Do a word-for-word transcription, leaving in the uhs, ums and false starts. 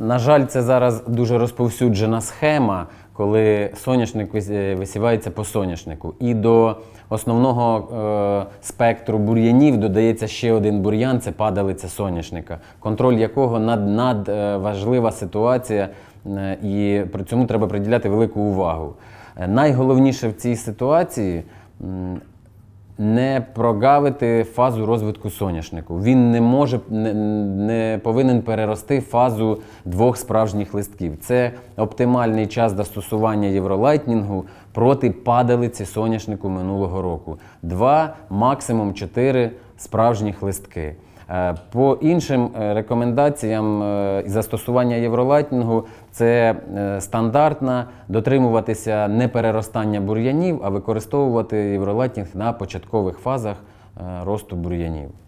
На жаль, це зараз дуже розповсюджена схема, коли соняшник висівається по соняшнику. І до основного е, спектру бур'янів додається ще один бур'ян – це падалиця соняшника, контроль якого над, над е, важлива ситуація, е, і при цьому треба приділяти велику увагу. Е, найголовніше в цій ситуації – не прогавити фазу розвитку соняшнику. Він не може, не, не повинен перерости фазу двох справжніх листків. Це оптимальний час застосування євролайтнінгу проти падалиці соняшнику минулого року. Два, максимум чотири справжніх листки. По іншим рекомендаціям застосування євролайтнінгу це стандартно дотримуватися не переростання бур'янів, а використовувати євролайтнінг на початкових фазах росту бур'янів.